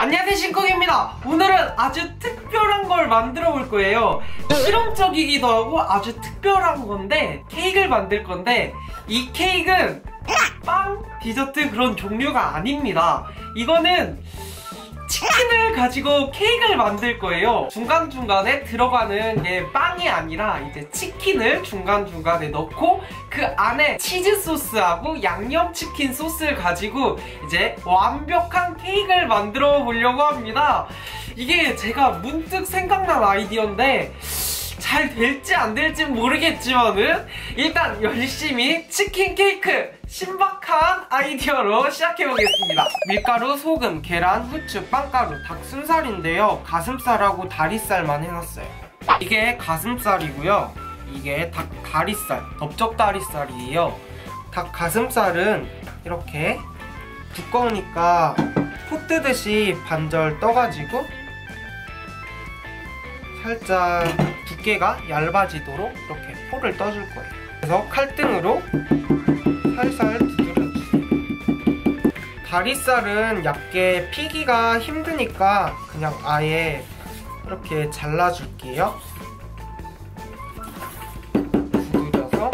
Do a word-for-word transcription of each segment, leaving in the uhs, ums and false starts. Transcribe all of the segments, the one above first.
안녕하세요, 신쿡입니다. 오늘은 아주 특별한 걸 만들어 볼 거예요. 실험적이기도 하고 아주 특별한 건데 케이크를 만들 건데 이 케이크는 빵, 디저트 그런 종류가 아닙니다. 이거는 치킨을 가지고 케이크를 만들 거예요. 중간중간에 들어가는 게 빵이 아니라 이제 치킨을 중간중간에 넣고 그 안에 치즈 소스하고 양념치킨 소스를 가지고 이제 완벽한 케이크를 만들어 보려고 합니다. 이게 제가 문득 생각난 아이디어인데 잘 될지 안 될지 모르겠지만은 일단 열심히 치킨 케이크 신박한 아이디어로 시작해보겠습니다. 밀가루, 소금, 계란, 후추, 빵가루, 닭 순살인데요. 가슴살하고 다리살만 해놨어요. 이게 가슴살이고요. 이게 닭 다리살, 넓적 다리살이에요. 닭 가슴살은 이렇게 두꺼우니까 포 뜨듯이 반절 떠가지고 살짝 두께가 얇아지도록 이렇게 포를 떠줄 거예요. 그래서 칼등으로 살살 두드려주세요. 다리살은 얇게 피기가 힘드니까 그냥 아예 이렇게 잘라줄게요. 두드려서.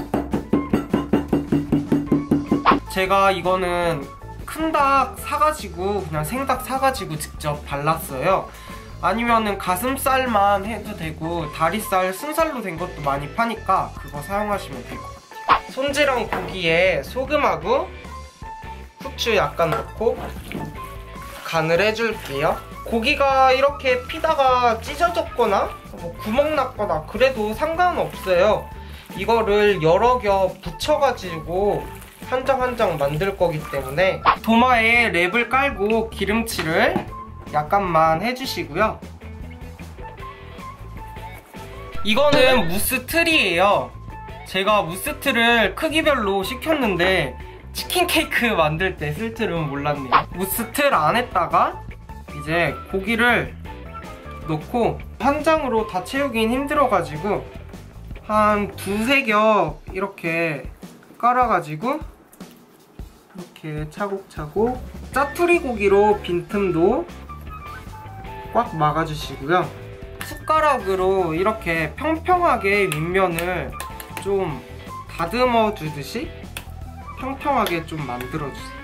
제가 이거는 큰 닭 사가지고 그냥 생닭 사가지고 직접 발랐어요. 아니면은 가슴살만 해도 되고 다리살 순살로 된 것도 많이 파니까 그거 사용하시면 될 것 같아요. 손질한 고기에 소금하고 후추 약간 넣고 간을 해줄게요. 고기가 이렇게 피다가 찢어졌거나 뭐 구멍 났거나 그래도 상관없어요. 이거를 여러 겹 붙여가지고 한 장 한 장 만들 거기 때문에 도마에 랩을 깔고 기름칠을 약간만 해주시고요. 이거는 무스 틀이에요. 제가 무스 틀을 크기별로 시켰는데 치킨 케이크 만들 때 쓸 줄은 몰랐네요. 무스 틀 안에다가 이제 고기를 넣고 한 장으로 다 채우긴 힘들어가지고 한 두세 겹 이렇게 깔아가지고 이렇게 차곡차곡 짜투리 고기로 빈틈도 꽉 막아주시고요. 숟가락으로 이렇게 평평하게 윗면을 좀 다듬어 주듯이 평평하게 좀 만들어주세요.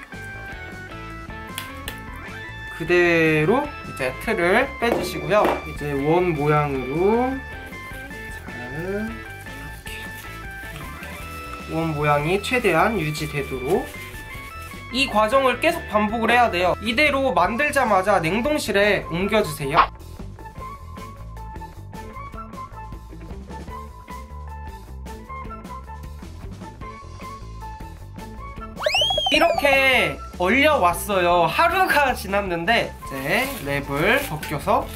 그대로 이제 틀을 빼주시고요. 이제 원 모양으로 잘 이렇게, 이렇게 원 모양이 최대한 유지되도록 이 과정을 계속 반복을 해야 돼요. 이대로 만들자마자 냉동실에 옮겨주세요. 이렇게 얼려왔어요. 하루가 지났는데 이제 랩을 벗겨서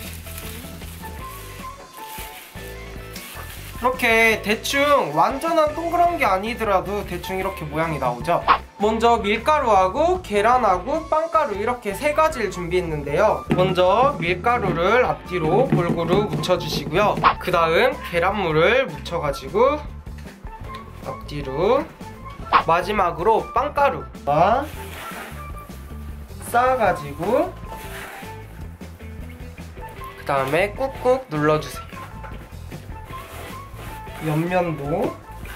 이렇게 대충 완전한 동그란 게 아니더라도 대충 이렇게 모양이 나오죠. 먼저 밀가루하고 계란하고 빵가루 이렇게 세 가지를 준비했는데요. 먼저 밀가루를 앞뒤로 골고루 묻혀주시고요. 그 다음 계란물을 묻혀가지고 앞뒤로, 마지막으로 빵가루 쌓아가지고 그 다음에 꾹꾹 눌러주세요. 옆면도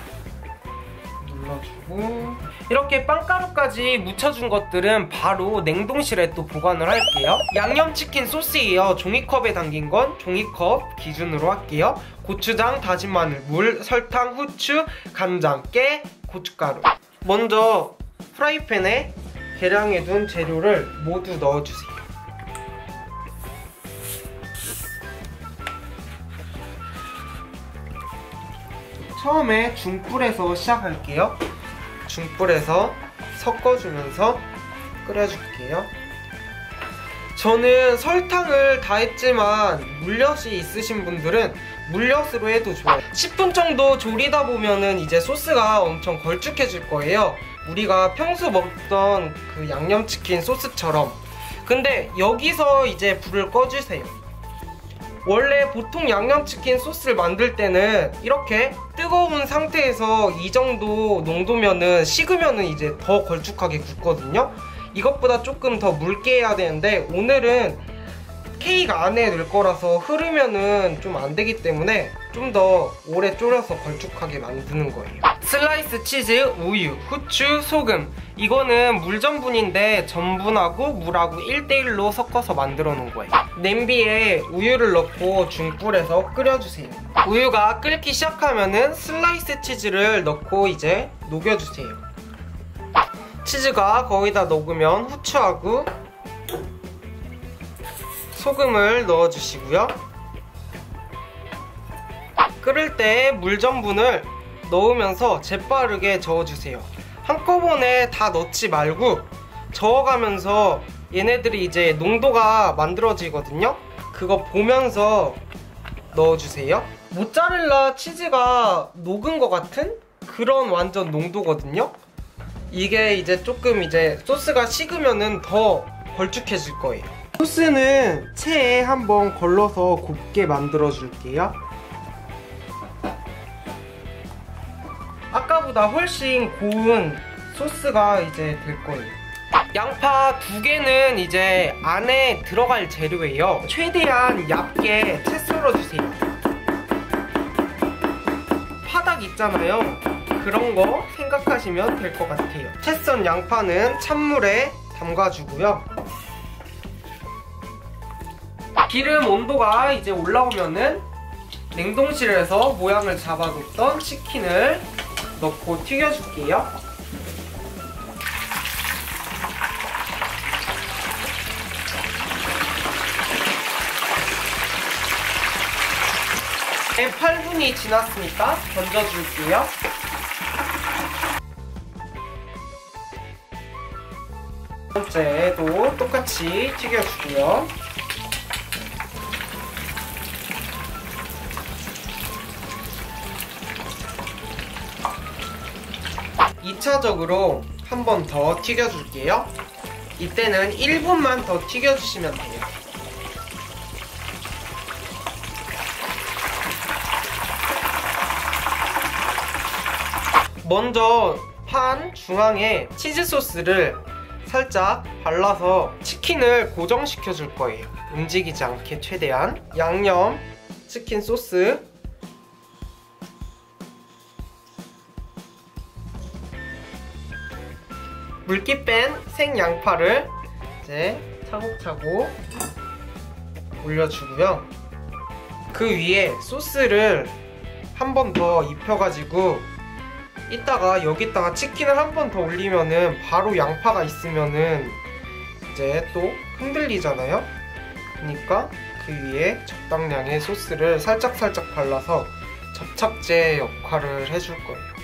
눌러주고 이렇게 빵가루까지 묻혀준 것들은 바로 냉동실에 또 보관을 할게요. 양념치킨 소스예요. 종이컵에 담긴 건 종이컵 기준으로 할게요. 고추장, 다진 마늘, 물, 설탕, 후추, 간장, 깨, 고춧가루. 먼저 프라이팬에 계량해둔 재료를 모두 넣어주세요. 처음에 중불에서 시작할게요. 중불에서 섞어주면서 끓여줄게요. 저는 설탕을 다 했지만 물엿이 있으신 분들은 물엿으로 해도 좋아요. 십 분 정도 졸이다 보면은 이제 소스가 엄청 걸쭉해질 거예요. 우리가 평소 먹던 그 양념치킨 소스처럼. 근데 여기서 이제 불을 꺼주세요. 원래 보통 양념치킨 소스를 만들 때는 이렇게 뜨거운 상태에서 이 정도 농도면은 식으면은 이제 더 걸쭉하게 굽거든요. 이것보다 조금 더 묽게 해야 되는데 오늘은 케이크 안에 넣을 거라서 흐르면은 좀 안 되기 때문에 좀 더 오래 졸여서 걸쭉하게 만드는 거예요. 슬라이스 치즈, 우유, 후추, 소금. 이거는 물 전분인데 전분하고 물하고 일 대 일로 섞어서 만들어 놓은 거예요. 냄비에 우유를 넣고 중불에서 끓여주세요. 우유가 끓기 시작하면은 슬라이스 치즈를 넣고 이제 녹여주세요. 치즈가 거의 다 녹으면 후추하고 소금을 넣어주시고요. 끓을 때 물 전분을 넣으면서 재빠르게 저어주세요. 한꺼번에 다 넣지 말고 저어가면서 얘네들이 이제 농도가 만들어지거든요. 그거 보면서 넣어주세요. 모짜렐라 치즈가 녹은 것 같은 그런 완전 농도거든요. 이게 이제 조금 이제 소스가 식으면은 더 걸쭉해질 거예요. 소스는 체에 한번 걸러서 곱게 만들어 줄게요. 아까보다 훨씬 고운 소스가 이제 될 거예요. 양파 두 개는 이제 안에 들어갈 재료예요. 최대한 얇게 채 썰어주세요. 파닭 있잖아요. 그런 거 생각하시면 될 것 같아요. 채 썬 양파는 찬물에 담가주고요. 기름 온도가 이제 올라오면은 냉동실에서 모양을 잡아뒀던 치킨을 넣고 튀겨줄게요. 네, 팔 분이 지났으니까 던져줄게요. 두 번째도 똑같이 튀겨주고요. 이 차적으로 한 번 더 튀겨줄게요. 이때는 일 분만 더 튀겨주시면 돼요. 먼저 판 중앙에 치즈 소스를 살짝 발라서 치킨을 고정시켜 줄 거예요. 움직이지 않게 최대한. 양념 치킨 소스, 물기 뺀 생양파를 이제 차곡차곡 올려주고요. 그 위에 소스를 한 번 더 입혀가지고 이따가 여기다가 치킨을 한 번 더 올리면은 바로 양파가 있으면은 이제 또 흔들리잖아요. 그러니까 그 위에 적당량의 소스를 살짝살짝 발라서 접착제 역할을 해줄 거예요.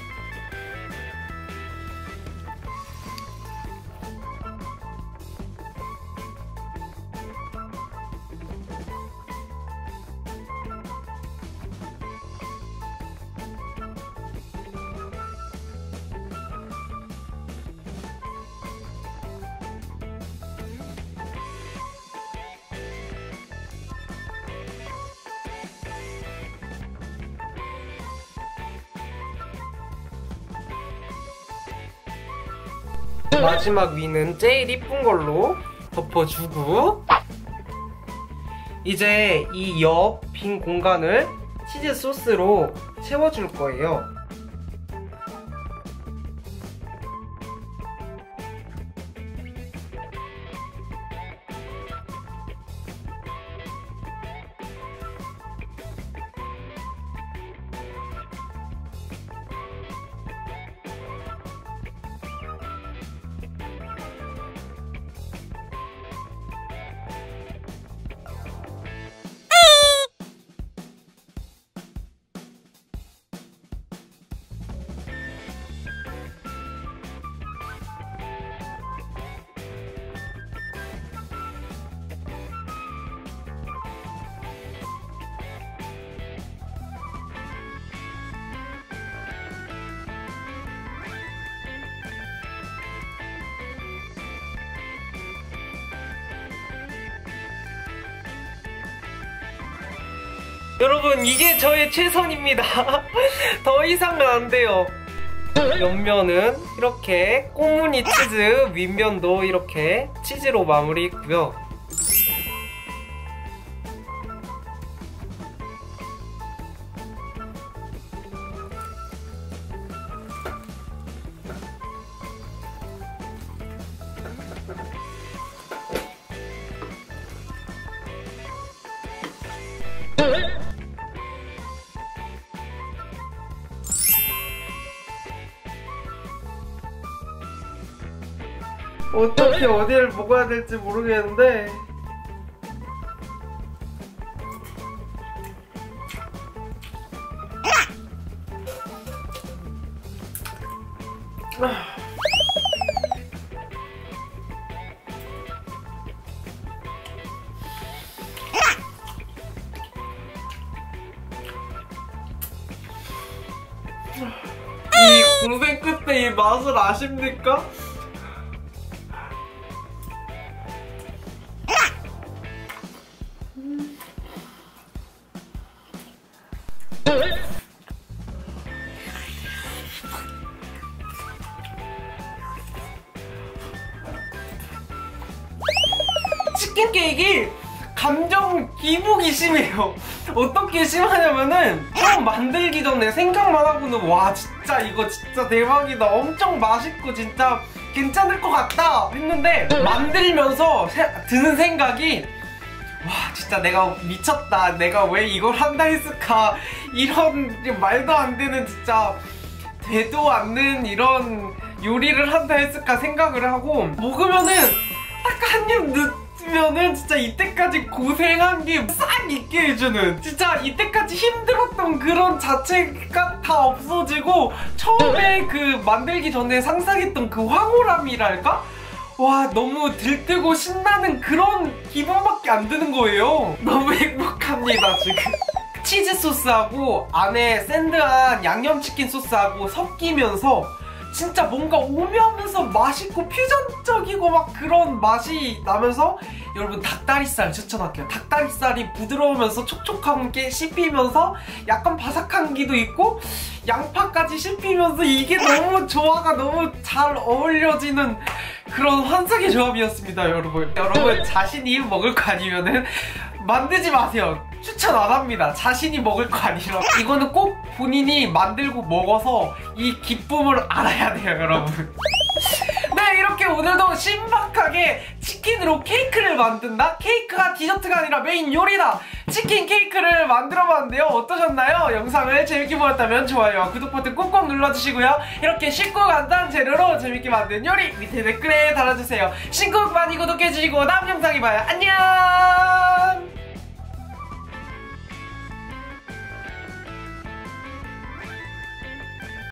마지막 위는 제일 이쁜 걸로 덮어주고 이제 이 옆 빈 공간을 치즈 소스로 채워줄 거예요. 여러분, 이게 저의 최선입니다. 더 이상은 안 돼요. 옆면은 이렇게 꽃무늬 치즈, 윗면도 이렇게 치즈로 마무리 했고요. 어떻게 어디를 먹어야 될지 모르겠는데 이 고생 끝에 이 맛을 아십니까? 치킨 케이크 감정 기복이 심해요. 어떻게 심하냐면은 처음 만들기 전에 생각만 하고는 와 진짜 이거 진짜 대박이다, 엄청 맛있고 진짜 괜찮을 것 같다 했는데 만들면서 세, 드는 생각이 와 진짜 내가 미쳤다, 내가 왜 이걸 한다 했을까, 이런 말도 안 되는 진짜 되도 않는 이런 요리를 한다 했을까 생각을 하고 먹으면은 딱 한 입 넣으면은 진짜 이때까지 고생한 게 싹 있게 해주는, 진짜 이때까지 힘들었던 그런 자체가 다 없어지고 처음에 그 만들기 전에 상상했던 그 황홀함이랄까? 와 너무 들뜨고 신나는 그런 기분밖에 안 드는 거예요. 너무 행복합니다 지금. 치즈 소스하고 안에 샌드한 양념치킨 소스하고 섞이면서 진짜 뭔가 오묘하면서 맛있고 퓨전적이고 막 그런 맛이 나면서 여러분 닭다리살 추천할게요. 닭다리살이 부드러우면서 촉촉하게 씹히면서 약간 바삭한 기도 있고 양파까지 씹히면서 이게 너무 조화가 너무 잘 어울려지는 그런 환상의 조합이었습니다 여러분. 여러분 자신이 먹을 거 아니면은 만들지 마세요. 추천 안 합니다. 자신이 먹을 거 아니라. 이거는 꼭 본인이 만들고 먹어서 이 기쁨을 알아야 돼요 여러분. 네, 이렇게 오늘도 신박하게 치킨으로 케이크를 만든다? 케이크가 디저트가 아니라 메인 요리다! 치킨 케이크를 만들어봤는데요. 어떠셨나요? 영상을 재밌게 보셨다면 좋아요와 구독 버튼 꼭꼭 눌러주시고요. 이렇게 쉽고 간단한 재료로 재밌게 만든 요리 밑에 댓글에 달아주세요. 신곡 많이 구독해주시고 다음 영상에 봐요. 안녕!